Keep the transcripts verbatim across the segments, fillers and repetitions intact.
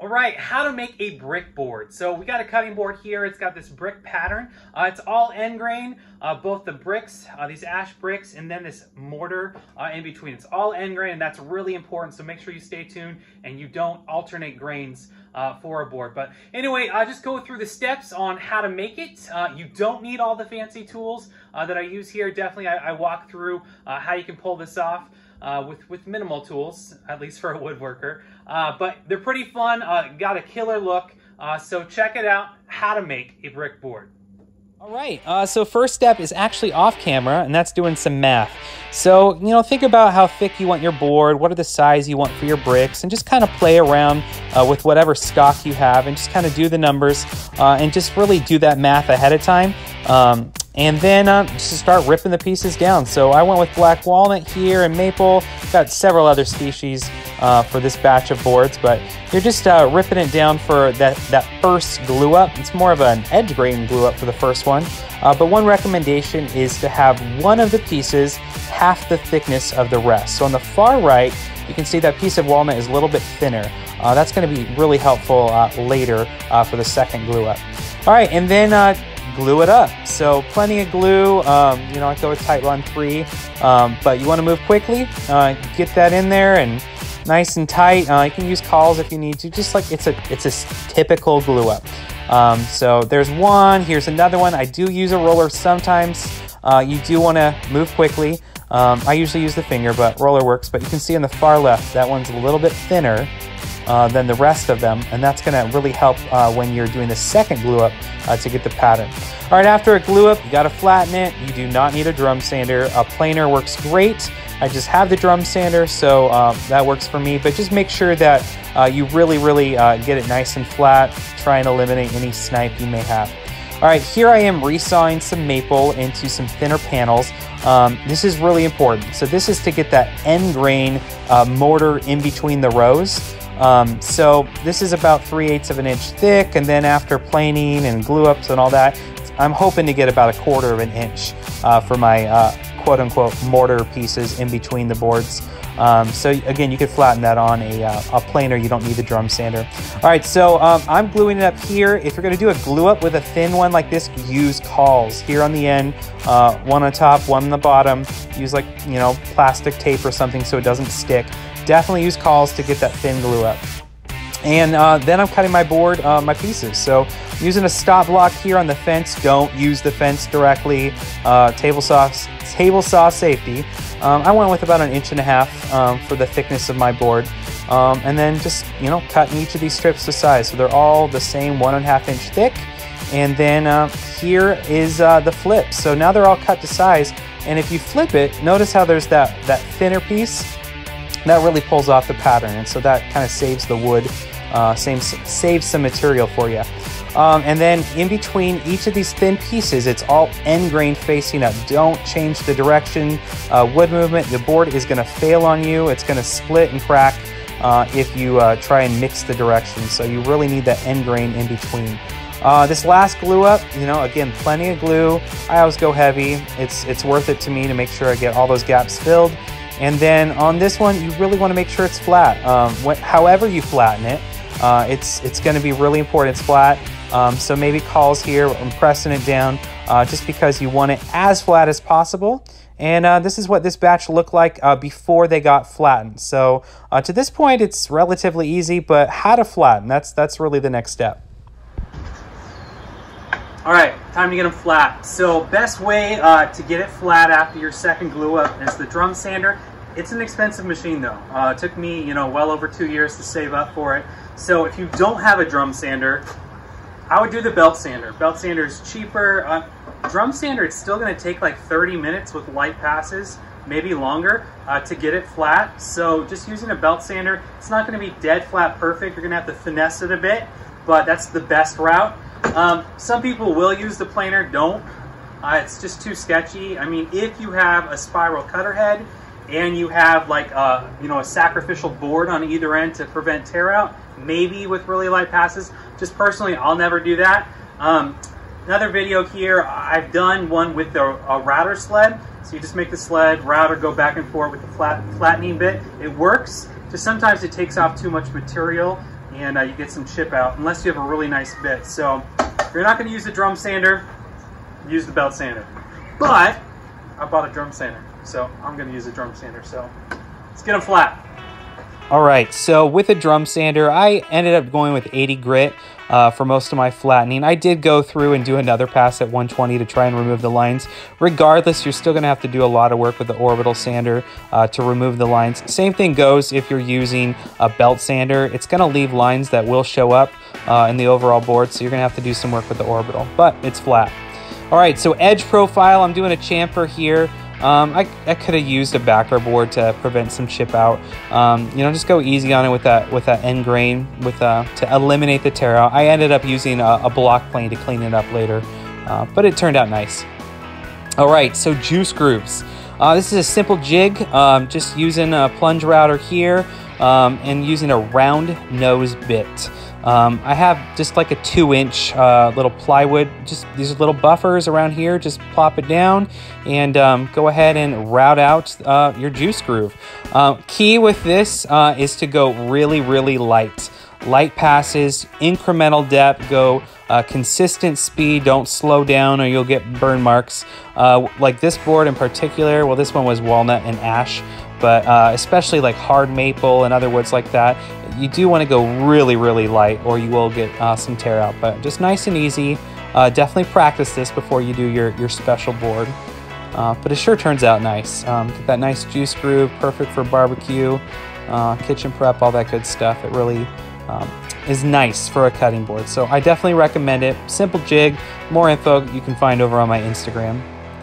All right, how to make a brick board. So we got a cutting board here. It's got this brick pattern. Uh, it's all end grain, uh, both the bricks, uh, these ash bricks, and then this mortar uh, in between. It's all end grain, and that's really important. So make sure you stay tuned and you don't alternate grains uh, for a board. But anyway, I'll just go through the steps on how to make it. Uh, you don't need all the fancy tools uh, that I use here. Definitely, I, I walk through uh, how you can pull this off. Uh, with, with minimal tools, at least for a woodworker. Uh, but they're pretty fun, uh, got a killer look, uh, so check it out, how to make a brick board. All right, uh, so first step is actually off camera, and that's doing some math. So, you know, think about how thick you want your board, what are the size you want for your bricks, and just kind of play around uh, with whatever stock you have, and just kind of do the numbers, uh, and just really do that math ahead of time. Um, And then uh, just start ripping the pieces down. So I went with black walnut here and maple. Got several other species uh, for this batch of boards, but you're just uh, ripping it down for that, that first glue up. It's more of an edge grain glue up for the first one. Uh, but one recommendation is to have one of the pieces half the thickness of the rest. So on the far right, you can see that piece of walnut is a little bit thinner. Uh, that's going to be really helpful uh, later uh, for the second glue up. All right, and then uh, glue it up. So plenty of glue, um, you know, I go with Titebond three, um, but you want to move quickly, uh, get that in there and nice and tight. Uh, you can use cauls if you need to, just like it's a, it's a typical glue up. Um, so there's one, here's another one. I do use a roller sometimes. Uh, you do want to move quickly. Um, I usually use the finger, but roller works. But you can see on the far left, that one's a little bit thinner Uh, than the rest of them, and that's going to really help uh, when you're doing the second glue up uh, to get the pattern. All right, after a glue up, you got to flatten it. You do not need a drum sander. A planer works great. I just have the drum sander, so um, that works for me, but just make sure that uh, you really, really uh, get it nice and flat. Try and eliminate any snipe you may have. All right, here I am resawing some maple into some thinner panels. Um, this is really important. So this is to get that end grain uh, mortar in between the rows. Um, so this is about three eighths of an inch thick, and then after planing and glue ups and all that, I'm hoping to get about a quarter of an inch uh, for my uh, quote unquote mortar pieces in between the boards. Um, so again, you could flatten that on a, uh, a planer. You don't need the drum sander. All right, so um, I'm gluing it up here. If you're gonna do a glue up with a thin one like this, use cauls here on the end, uh, one on top, one on the bottom. Use like, you know, plastic tape or something so it doesn't stick. Definitely use cauls to get that thin glue up. And uh, then I'm cutting my board, uh, my pieces. So using a stop block here on the fence. Don't use the fence directly. Uh, table saw, table saw safety. Um, I went with about an inch and a half um, for the thickness of my board. Um, and then just, you know, cutting each of these strips to size. So they're all the same one and a half inch thick. And then uh, here is uh, the flip. So now they're all cut to size. And if you flip it, notice how there's that, that thinner piece. That really pulls off the pattern, and so that kind of saves the wood, uh, saves, saves some material for you. Um, and then in between each of these thin pieces, it's all end grain facing up. Don't change the direction, uh, wood movement. The board is going to fail on you. It's going to split and crack uh, if you uh, try and mix the direction. So you really need that end grain in between. Uh, this last glue up, you know, again, plenty of glue. I always go heavy. It's, it's worth it to me to make sure I get all those gaps filled. And then on this one, you really want to make sure it's flat. Um, when, however you flatten it, uh, it's it's going to be really important it's flat. Um, so maybe cauls here, I'm pressing it down uh, just because you want it as flat as possible. And uh, this is what this batch looked like uh, before they got flattened. So uh, to this point, it's relatively easy, but how to flatten, that's, that's really the next step. All right, time to get them flat. So best way uh, to get it flat after your second glue up is the drum sander. It's an expensive machine though. Uh, it took me, you know, well over two years to save up for it. So if you don't have a drum sander, I would do the belt sander. Belt sander is cheaper. Uh, drum sander, it's still gonna take like thirty minutes with light passes, maybe longer, uh, to get it flat. So just using a belt sander, it's not gonna be dead flat perfect. You're gonna have to finesse it a bit, but that's the best route. Um, some people will use the planer, don't. Uh, it's just too sketchy. I mean, if you have a spiral cutter head and you have like a, you know, a sacrificial board on either end to prevent tear out, maybe with really light passes. Just personally, I'll never do that. Um, another video here, I've done one with the, a router sled. So you just make the sled, router, go back and forth with the flat, flattening bit. It works. Just sometimes it takes off too much material. and uh, you get some chip out, unless you have a really nice bit. So if you're not going to use the drum sander, use the belt sander. But I bought a drum sander, so I'm going to use a drum sander. So let's get them flat. All right, so with a drum sander, I ended up going with eighty grit uh, for most of my flattening. I did go through and do another pass at one twenty to try and remove the lines. Regardless, you're still gonna have to do a lot of work with the orbital sander uh, to remove the lines. Same thing goes if you're using a belt sander. It's gonna leave lines that will show up uh, in the overall board, so you're gonna have to do some work with the orbital, but it's flat. All right, so edge profile, I'm doing a chamfer here. Um, I, I could have used a backer board to prevent some chip out. Um, you know, just go easy on it with that with that end grain with uh, to eliminate the tear out. I ended up using a, a block plane to clean it up later, uh, but it turned out nice. All right, so juice grooves. Uh, this is a simple jig, um, just using a plunge router here um, and using a round nose bit. Um, I have just like a two inch uh, little plywood, just these little buffers around here, just plop it down and um, go ahead and route out uh, your juice groove. Uh, key with this uh, is to go really, really light. Light passes, incremental depth, go uh, consistent speed, don't slow down or you'll get burn marks. Uh, like this board in particular, well this one was walnut and ash, but uh, especially like hard maple and other woods like that, you do want to go really, really light or you will get uh, some tear out, but just nice and easy. Uh, definitely practice this before you do your, your special board. Uh, but it sure turns out nice. Um, get that nice juice groove, perfect for barbecue, uh, kitchen prep, all that good stuff. It really um, is nice for a cutting board. So I definitely recommend it. Simple jig, more info you can find over on my Instagram.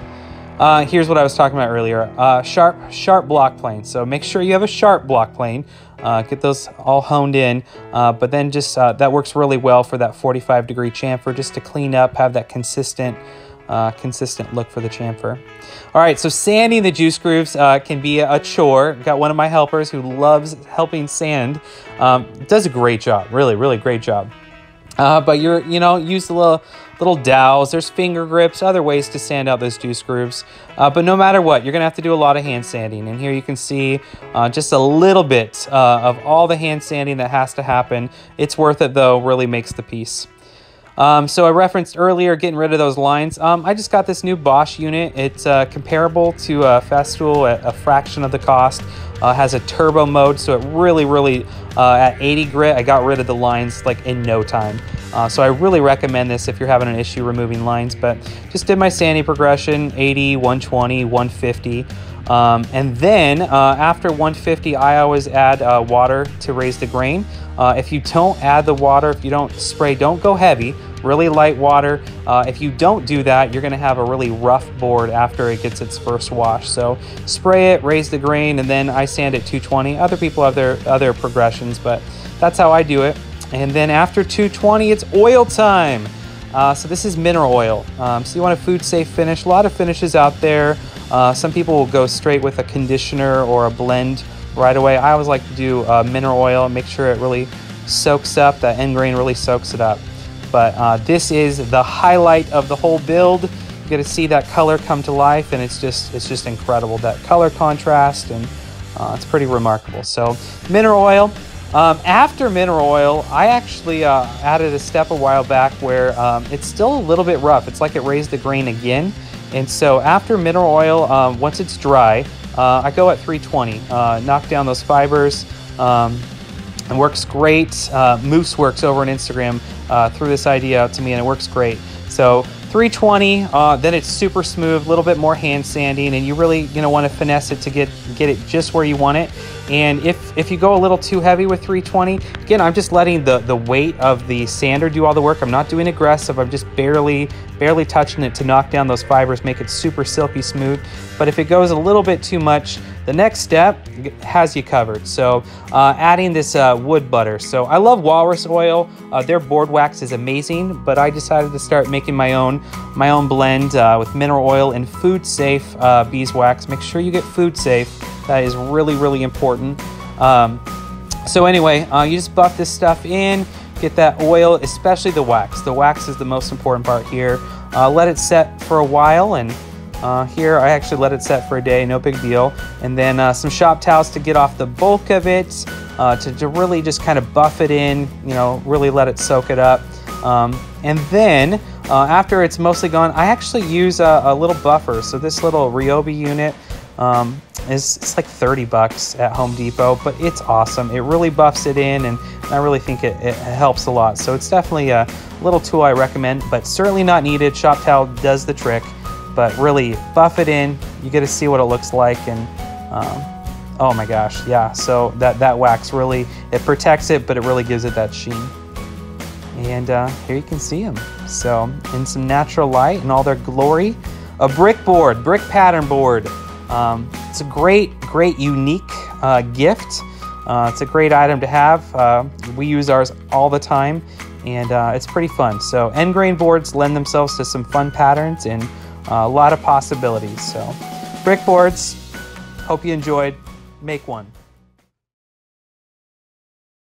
Uh, here's what I was talking about earlier, uh, sharp, sharp block plane. So make sure you have a sharp block plane, uh, get those all honed in, uh, but then just, uh, that works really well for that forty-five degree chamfer, just to clean up, have that consistent, uh, consistent look for the chamfer. All right, so sanding the juice grooves uh, can be a chore. Got one of my helpers who loves helping sand, um, does a great job, really, really great job. Uh, but you're, you know, use the little, little dowels. There's finger grips, other ways to sand out those juice grooves. Uh, but no matter what, you're going to have to do a lot of hand sanding. And here you can see uh, just a little bit uh, of all the hand sanding that has to happen. It's worth it, though, really makes the piece. Um, so I referenced earlier getting rid of those lines. Um, I just got this new Bosch unit. It's uh, comparable to a Festool at a fraction of the cost. Uh, has a turbo mode, so it really, really, uh, at eighty grit, I got rid of the lines like in no time. Uh, so I really recommend this if you're having an issue removing lines, but just did my sanding progression, eighty, one twenty, one fifty. Um, and then uh, after one fifty, I always add uh, water to raise the grain. Uh, if you don't add the water, if you don't spray, don't go heavy, really light water. Uh, if you don't do that, you're gonna have a really rough board after it gets its first wash. So spray it, raise the grain, and then I sand at two twenty. Other people have their other progressions, but that's how I do it. And then after two twenty, it's oil time. Uh, so this is mineral oil. Um, so you want a food safe finish. A lot of finishes out there. Uh, some people will go straight with a conditioner or a blend right away. I always like to do uh, mineral oil, make sure it really soaks up, that end grain really soaks it up. But uh, this is the highlight of the whole build. You get to see that color come to life, and it's just it's just incredible, that color contrast, and uh, it's pretty remarkable. So mineral oil. Um, after mineral oil, I actually uh, added a step a while back where um, it's still a little bit rough. It's like it raised the grain again. And so after mineral oil, um, once it's dry, uh, I go at three twenty, uh, knock down those fibers. Um, it works great. Uh, Moose works over on Instagram, uh, threw this idea out to me, and it works great. So three twenty, uh, then it's super smooth, a little bit more hand sanding, and you really you know want to finesse it to get get it just where you want it. And if if you go a little too heavy with three twenty, again, I'm just letting the the weight of the sander do all the work. I'm not doing aggressive. I'm just barely barely touching it to knock down those fibers, make it super silky smooth. But if it goes a little bit too much, the next step has you covered. So uh, adding this uh, wood butter. So I love Walrus oil. Uh, their board wax is amazing, but I decided to start making my own my own blend uh, with mineral oil and food safe uh, beeswax. Make sure you get food safe. That is really, really important. Um, so anyway, uh, you just buff this stuff in, get that oil, especially the wax. The wax is the most important part here. Uh, let it set for a while, and uh, here I actually let it set for a day, no big deal. And then uh, some shop towels to get off the bulk of it. uh, to, to really just kind of buff it in, you know, really let it soak it up. Um, and then uh, after it's mostly gone, I actually use a, a little buffer. So this little Ryobi unit um, is it's like thirty bucks at Home Depot, but it's awesome. It really buffs it in, and I really think it, it helps a lot. So it's definitely a little tool I recommend, but certainly not needed. Shop towel does the trick, but really buff it in. You get to see what it looks like, and um, oh my gosh, yeah. So that that wax really, it protects it, but it really gives it that sheen. And uh, here you can see them. So in some natural light and all their glory, a brick board, brick pattern board. Um, it's a great, great, unique uh, gift. Uh, it's a great item to have. Uh, we use ours all the time, and uh, it's pretty fun. So end grain boards lend themselves to some fun patterns and uh, a lot of possibilities. So brick boards, hope you enjoyed. Make one.